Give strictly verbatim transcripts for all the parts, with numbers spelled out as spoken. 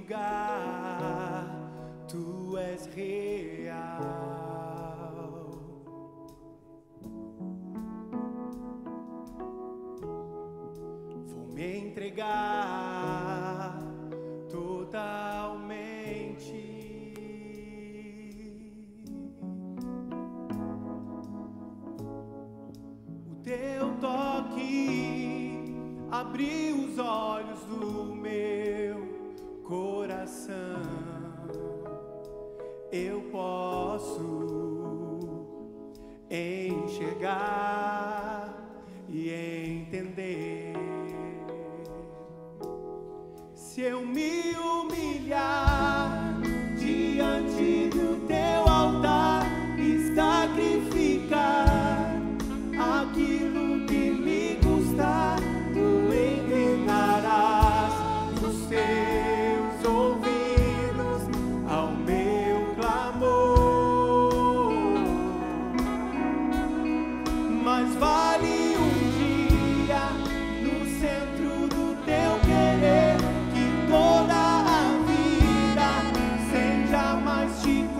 lugar, tu és real. Vou me entregar totalmente. O teu toque abriu os olhos do meu coração. Eu posso enxergar e entender. Se eu me humilhar diante do teu altar e sacrificar aquilo que me custar, tu inclinarás os teus ouvidos ao meu clamor. Mas vale um dia no centro do teu querer, que toda a vida sem jamais te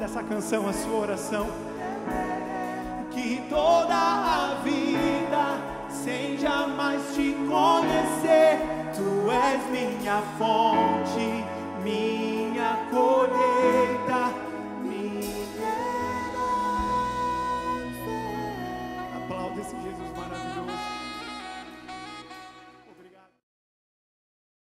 dessa canção a sua oração. Que toda a vida, sem jamais te conhecer, tu és minha fonte.